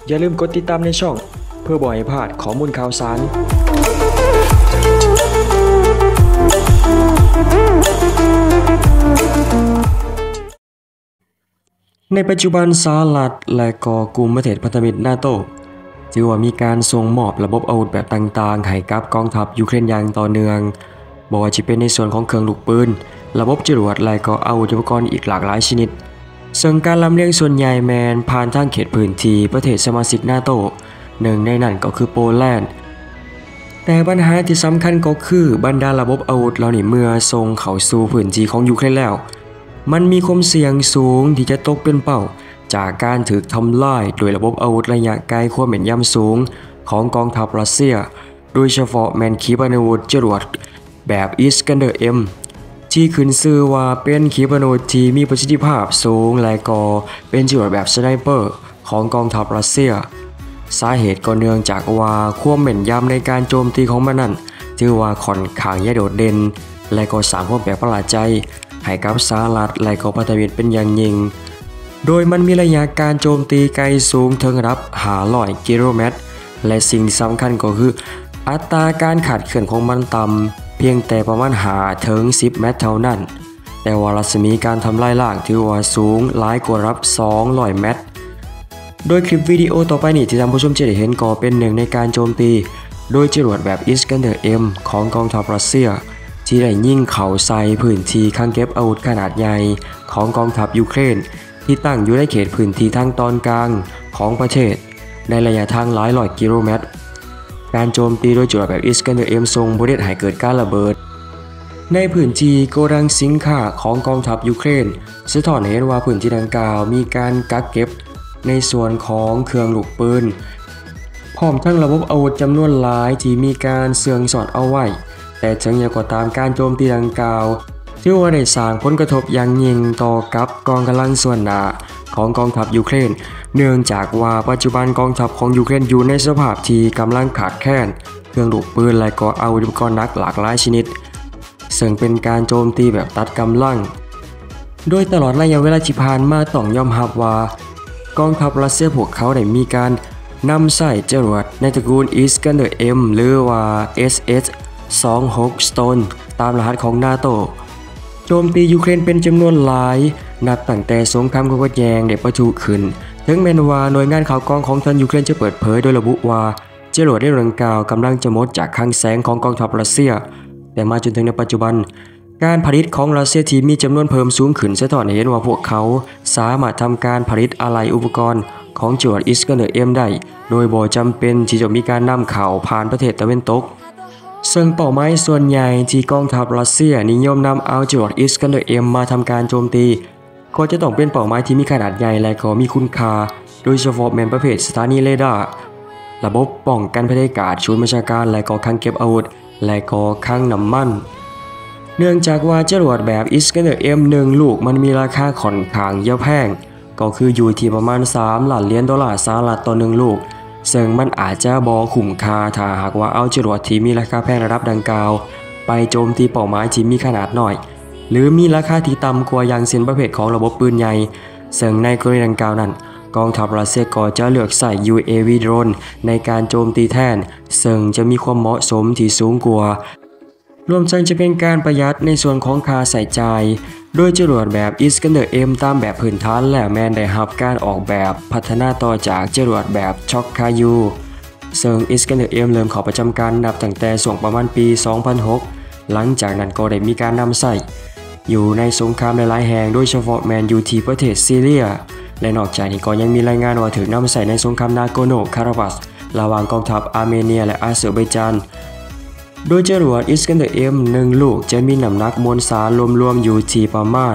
อย่าลืมกดติดตามในช่องเพื่อบ่ให้พลาดข้อมูลข่าวสารในปัจจุบันสหรัฐและก็กลุ่มประเทศพันธมิตรนาโตถือว่ามีการส่งมอบระบบอาวุธแบบต่างๆให้กับกองทัพยูเครนอย่างต่อเนื่องบ่ว่าจะเป็นในส่วนของเครื่องลูกปืนระบบจรวดและก็อาวุธอุปกรณ์อีกหลากหลายชนิดซึ่งการลำเลียงส่วนใหญ่แมนผ่านทางเขตพื้นที่ประเทศสมาชิกนาโตหนึ่งในนั้นก็คือโปแลนด์แต่ปัญหาที่สำคัญก็คือบรรดาระบบอาวุธเหล่านี้เมื่อส่งเข้าสู่พื้นที่ของยูเครนแล้วมันมีความเสี่ยงสูงที่จะตกเป็นเป้าจากการถูกทำลายโดยระบบอาวุธระยะไกลความแม่นยำสูงของกองทัพรัสเซียโดยเฉพาะแมนขีปนาวุธจรวดแบบอิสกันเดอร์เอ็มที่ขึ้นชื่อว่าเป็นขีปนาวุธที่มีประสิทธิภาพสูงและก็เป็นจรวดแบบสไนเปอร์ของกองทัพรัสเซียสาเหตุก็เนื่องจากว่าความแม่นยำในการโจมตีของมันนั้นถือว่าค่อนข้างโดดเด่นและก็สร้างความแปลกประหลาดใจให้กับสหรัฐและก็พันธมิตรเป็นอย่างยิ่งโดยมันมีระยะการโจมตีไกลสูงถึงระดับ500กิโลเมตรและสิ่งที่สำคัญก็คืออัตราการขาดเขื่อนของมันต่ำเพียงแต่ประมาณ5ถึง10 เมตรเท่านั้นแต่ว่ารัศมีการทำลายล้างถือว่าสูงหลายกว่าระดับ200 เมตรโดยคลิปวิดีโอต่อไปนี้ที่ท่านผู้ชมจะได้เห็นก็เป็นหนึ่งในการโจมตีโดยจรวดแบบอิสกันเดอร์เอ็มของกองทัพรัสเซียที่ได้ยิงเข้าใส่พื้นที่ข้างเก็บอาวุธขนาดใหญ่ของกองทัพยูเครนที่ตั้งอยู่ในเขตพื้นที่ทางตอนกลางของประเทศในระยะทางหลายร้อยกิโลเมตรการโจมตีโดยจรวดแบบอิสกันเดอร์เอ็มส่งผลให้เกิดการระเบิดในพื้นที่โกดังสินค้าของกองทัพยูเครนสะท้อนให้เห็นว่าพื้นที่ดังกล่าวมีการกักเก็บในส่วนของเครื่องลูกปืนพร้อมทั้งระบบอาวุธจำนวนหลายที่มีการเสื่องสอดเอาไว้แต่ถึงอย่างก็ตามการโจมตีดังกล่าวที่ว่าได้สร้างผลกระทบอย่างยิ่งต่อกับกองกำลังส่วนหน้าของกองทัพยูเครนเนื่องจากว่าปัจจุบันกองทัพของยูเครนอยู่ในสภาพที่กำลังขาดแคลนเครื่องลูกปืนและก็อาวุธอุปกรณ์หนักหลากหลายชนิดซึ่งเป็นการโจมตีแบบตัดกำลังโดยตลอดระยะเวลาที่ผ่านมาต้องยอมรับว่ากองทัพรัสเซียพวกเขาได้มีการนำใส่จรวดในตระกูลอิสกันเดอร์เอ็มหรือว่า SS-26 Stone ตามรหัสของนาโตโจมตียูเครนเป็นจำนวนหลายนับตั้งแต่สงครามขัดแย้งได้ประทุขึ้นถึงแม้ว่าหน่วยงานข่าวกรองของทางยูเครนจะเปิดเผยโดยระบุว่าจรวดได้ดังกล่าวกำลังจะหมดจากคลังแสงของกองทัพรัสเซียแต่มาจนถึงในปัจจุบันการผลิตของรัสเซียที่มีจำนวนเพิ่มสูงขึ้นสะท้อนให้เห็นว่าพวกเขาสามารถทำการผลิตอะไหล่อุปกรณ์ของจรวดอิสกันเดอร์เอ็มได้โดยบ่จำเป็นที่จะมีการนำเข้าผ่านประเทศตะวันตกซึ่งเป้าหมายส่วนใหญ่ที่กองทัพรัสเซียนิยมนำเอาจรวดอิสกันเดอร์เอ็มมาทำการโจมตีก็จะต้องเป็นเป้าหมายที่มีขนาดใหญ่และก็มีคุณค่าโดยเฉพาะแมนประเภทสถานีเรดาร์ระบบป้องกันภัยพิบัติศูนย์บัญชาการและก็คลังเก็บอาวุธและก็คลังน้ำมันเนื่องจากว่าจรวดแบบอิสกันเดอร์เอ็ม1ลูกมันมีราคาค่อนข้างแพงก็คืออยู่ที่ประมาณ$3 ล้านสหรัฐต่อ1ลูกซึ่งมันอาจจะบ่คุ้มค่าถ้าหากว่าเอาจรวดที่มีราคาแพงระดับดังกล่าวไปโจมตีเป้าหมายที่มีขนาดน้อยหรือมีราคาที่ต่ำกว่าอย่างเช่นประเภทของระบบปืนใหญ่ซึ่งในกรณีดังกล่าวนั้นกองทัพรัสเซียก็จะเลือกใส่ UAV โดรนในการโจมตีแทนซึ่งจะมีความเหมาะสมที่สูงกว่ารวมทั้งจะเป็นการประหยัดในส่วนของค่าใช้จ่ายโดยจรวดแบบอิสกันเดอร์เอ็มตามแบบพื้นฐานและแมนได้รับการออกแบบพัฒนาต่อจากจรวดแบบช็อคคายูซึ่งอิสกันเดอร์เอ็มเริ่มเข้าประจำการนับตั้งแต่ช่วงประมาณปี 2006 หลังจากนั้นก็ได้มีการนำใส่อยู่ในสงครามหลายๆแห่งโดยเฉพาะแมนอยู่ที่ประเทศซีเรียและนอกจากนี้ก็ยังมีรายงานว่าถูกนำใส่ในสงครามนาโกโนคาราบัสระหว่างกองทัพอาร์เมเนียและอาเซอร์ไบจานโดยจรวดอิสกันเดอร์เอ็ม1ลูกจะมีน้ำหนักมวลสารรวมๆอยู่ที่ประมาณ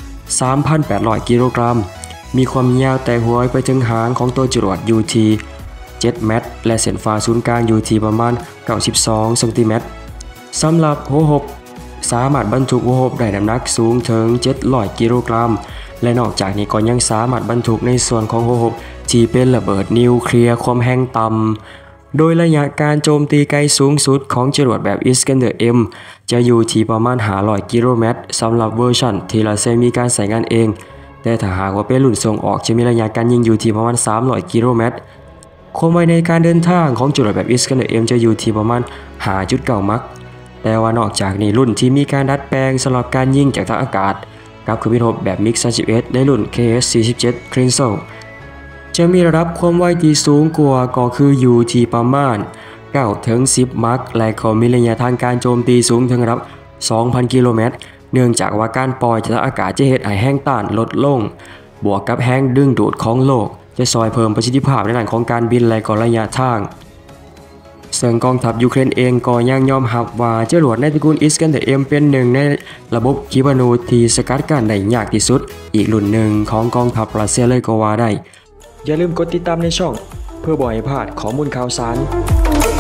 3,800 กิโลกรัมมีความยาวแต่หัวไปถึงหางของตัวจรวดอยู่ที่7 เมตรและเส้นผ่าศูนย์กลางอยู่ที่ประมาณ92 เซนติเมตรสำหรับหัวหบสามารถบรรทุกหัวหบได้น้ำหนักสูงถึง700 กิโลกรัมและนอกจากนี้ก็ยังสามารถบรรทุกในส่วนของหัวหบที่เป็นระเบิดนิวเคลียร์ความแรงต่ำโดยระยะการโจมตีไกลสูงสุดของจรวดแบบอิสกันเดอร์เอ็มจะอยู่ที่ประมาณ500 กิโลเมตรสำหรับเวอร์ชันที่รัสเซียมีการใช้งานเองแต่ถ้าหากว่าเป็นรุ่นส่งออกจะมีระยะการยิงอยู่ที่ประมาณ300 กิโลเมตรความไวในการเดินทางของจรวดแบบ Iskander M จะอยู่ที่ประมาณ 5.9 มัคแต่ว่านอกจากนี้รุ่นที่มีการดัดแปลงสำหรับการยิงจากทางอากาศกับเครื่องบินรบแบบ MiG-31 ในรุ่น KS-47 Crenzel จะมีระดับความไวที่สูงกว่าก็คืออยู่ที่ประมาณ 9-10 มัคและเขามีระยะทางการโจมตีสูงถึงระดับ 2,000 กิโลเมตรเนื่องจากว่าการปล่อยจากทางอากาศจะเฮ็ดให้แรงต้านลดลงบวกกับแรงดึงดูดของโลกจะซอยเพิ่มประสิทธิภาพในด้านของการบินและก็ระยะทางซึ่งกองทัพยูเครนเองก็ยังยอมรับว่าจรวดในตระกูล Iskander M เป็นหนึ่งในระบบขีปนาวุธที่สกัดกั้นได้ยากที่สุดอีกรุ่นหนึ่งของกองทัพรัสเซียเลยก็ว่าได้อย่าลืมกดติดตามในช่องเพื่อบ่ให้พลาดข้อมูลข่าวสาร